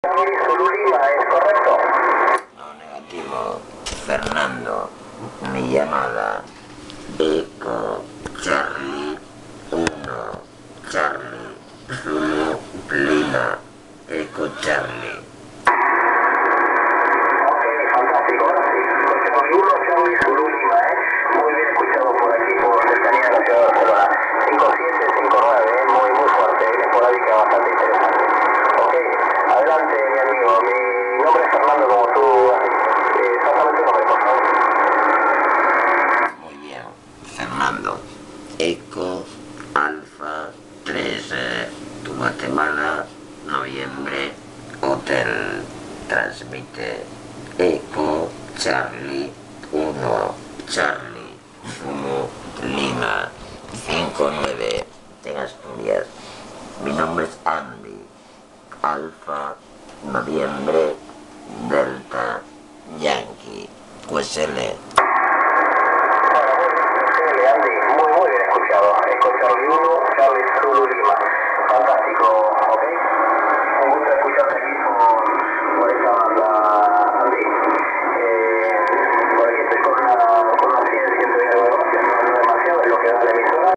Charlie Zulu Lima, ¿es correcto? No, negativo. Fernando, mi llamada. Eco, Charlie, 1, Charlie, Zulu, Lima, Eco, Charlie. Ok, fantástico, ahora sí. Charlie 1, Charlie Zulu Lima, muy bien escuchado por aquí, por cercanía de la ciudad de Barcelona. 5759, muy fuerte, esporádica, bastante interesante. Ok, adelante mi amigo, mi nombre es Fernando, como tú has dicho. Exactamente el nombre, por favor. Muy bien, Fernando. Eco, Alfa, 3, Guatemala, noviembre, Hotel. Transmite Eco, Charlie, 1, Charlie, Zulu, Lima, 59 en Asturias. Mi nombre es Andy. Alfa, noviembre, Delta, Yankee, QSL. Excelente, Andy, muy bien escuchado. Eco Charlie 1, Charlie Zulu Lima. Fantástico, ok. Un gusto escucharte.